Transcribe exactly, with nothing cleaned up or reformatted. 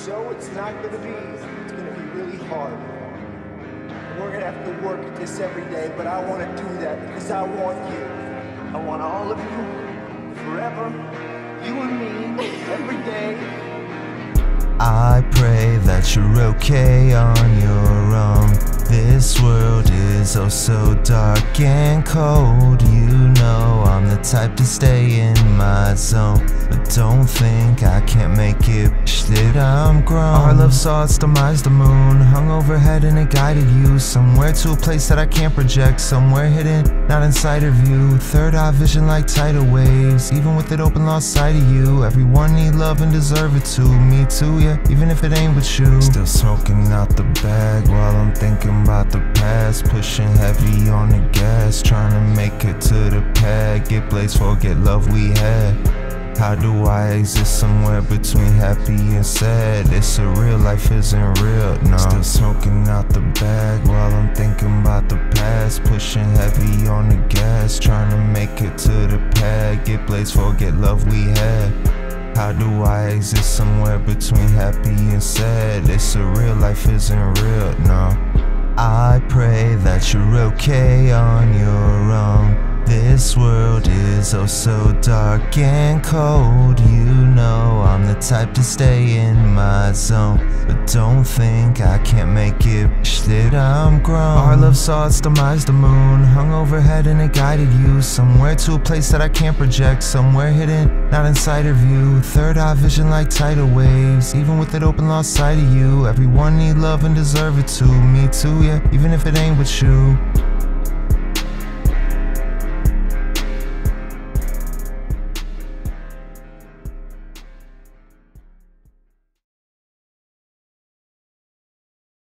So it's not gonna be easy. It's gonna be really hard. And we're gonna have to work at this every day, but I wanna do that because I want you. I want all of you, forever, you and me, every day. I pray that you're okay on your own. This world is oh so dark and cold. You know I'm the type to stay in my zone, but don't think I can't make it, bitch, that I'm grown. Our love saw its demise, the moon hung overhead and it guided you somewhere to a place that I can't project, somewhere hidden, not inside of you. Third eye vision like tidal waves, even with it open, lost sight of you. Everyone need love and deserve it too, me too, yeah, even if it ain't with you. Still smoking out the bag while I'm thinking about the past, pushing heavy on the gas, trying to make it to the pad, get blazed, forget love we had. How do I exist somewhere between happy and sad? It's surreal, life isn't real, no. Still smoking out the bag while I'm thinking about the past, pushing heavy on the gas, trying to make it to the pad, get blazed, forget love we had. How do I exist somewhere between happy and sad? It's surreal, life isn't real, no. I pray that you're okay on your own. This world is oh so dark and cold. You know I'm the type to stay in my zone, but don't think I can't make it, bitch, that I'm grown. Our love saw its demise, the moon hung overhead and it guided you somewhere to a place that I can't project, somewhere hidden, not inside of you. Third eye vision like tidal waves, even with it open, lost sight of you. Everyone need love and deserve it too, me too, yeah, even if it ain't with you.